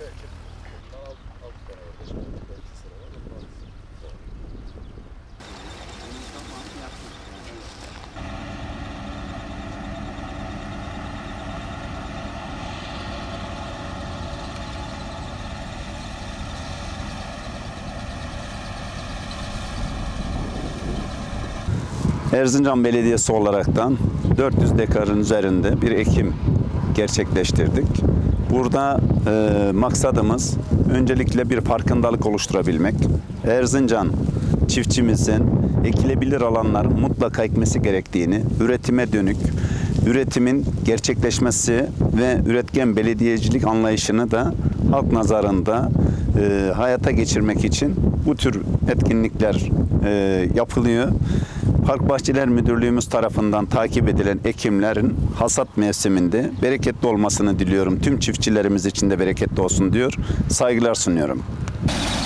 Erzincan Belediyesi olaraktan 400 dekarın üzerinde bir ekim gerçekleştirdik. Burada maksadımız öncelikle bir farkındalık oluşturabilmek. Erzincan çiftçimizin ekilebilir alanlar mutlaka ekmesi gerektiğini, üretime dönük, üretimin gerçekleşmesi ve üretken belediyecilik anlayışını da halk nazarında hayata geçirmek için bu tür etkinlikler yapılıyor. Park Bahçeler Müdürlüğümüz tarafından takip edilen ekimlerin hasat mevsiminde bereketli olmasını diliyorum. Tüm çiftçilerimiz için de bereketli olsun diyor. Saygılar sunuyorum.